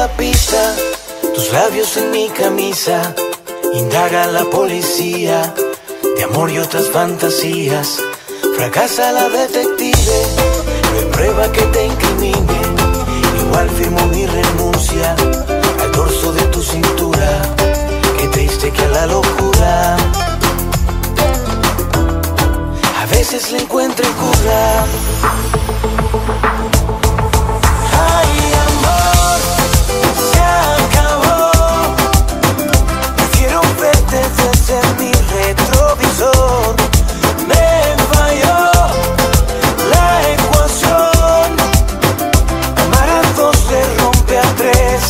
la pista, tus labios en mi camisa. Indaga la policía de amor y otras fantasías. Fracasa la detective, no hay prueba que te incrimine. Igual firmo mi renuncia al dorso de tu cintura. Qué triste que a la locura a veces le encuentro cura. Ay, amor, se acabó. Prefiero verte desde mi retrovisor. Me falló la ecuación. Amar a dos le rompe a tres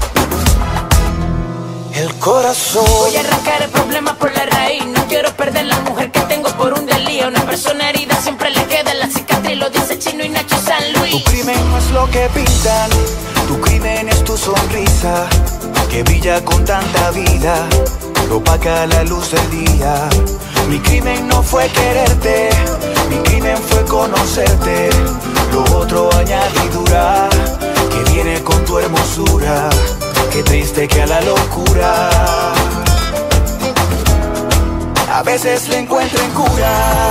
el corazón. Voy a arrancar el problema por la raíz. No quiero perder la mujer que tengo por un delío. Una persona herida siempre le queda la cicatriz. Lo dice Chino y Nacho San Luis. Tu crimen no es lo que pintan, tu crimen es tu sonrisa, que brilla con tanta vida, pero opaca la luz del día. Mi crimen no fue quererte, mi crimen fue conocerte. Lo otro añadidura, que viene con tu hermosura. Qué triste que a la locura a veces le encuentren cura.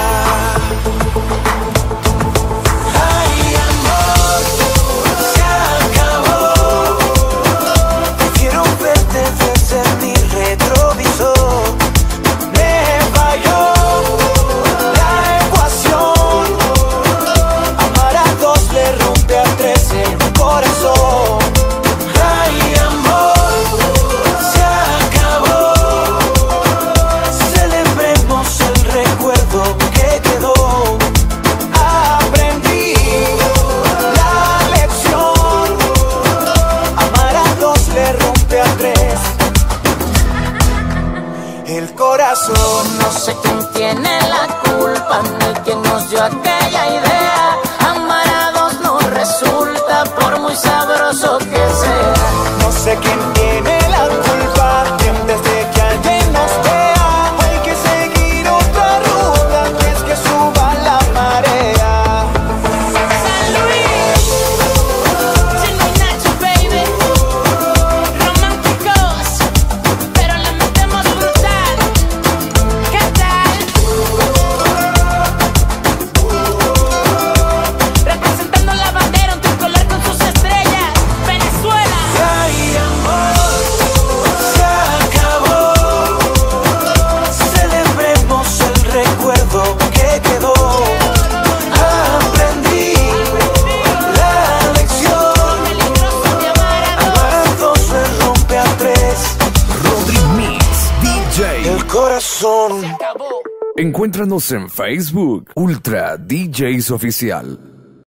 Ay, amor, se acabó. Prefiero verte desde mi retrovisor. Me falló la ecuación. Amar a dos le rompe a tres el corazón. Ay, amor, se acabó. Celebremos el recuerdo que quedó. Aprendí la lección. Amar a dos le rompe a tres el corazón. No sé quién tiene la culpa ni quién nos dio aquella idea. Amar a dos no resulta por muy sabroso que sea. No sé quién tiene la culpa, que antes de que alguien nos vea hay que seguir otra ruta antes que suba la marea. San Luis, Chino y Nacho, baby. Románticos, pero le metemos brutal. ¿Qué tal? Representando la bandera, un tricolor con sus estrellas. Venezuela. Ay, amor, se acabó. Celebremos el recuerdo que quedó. Aprendí la lección. Amar a dos se rompe a tres Rodri Mix DJ. el corazón. Acabó. Encuéntranos en Facebook Ultra DJs Oficial.